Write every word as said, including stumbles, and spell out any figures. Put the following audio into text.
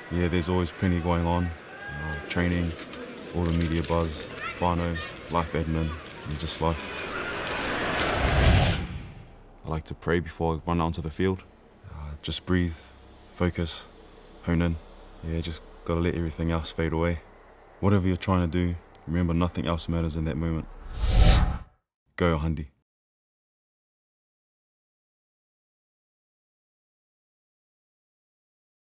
Yeah, there's always plenty going on. Uh, training, all the media buzz, whānau, life admin, and just life. I like to pray before I run out onto the field. Uh, just breathe, focus, hone in. Yeah, just gotta let everything else fade away. Whatever you're trying to do, remember nothing else matters in that moment. Go, Handi.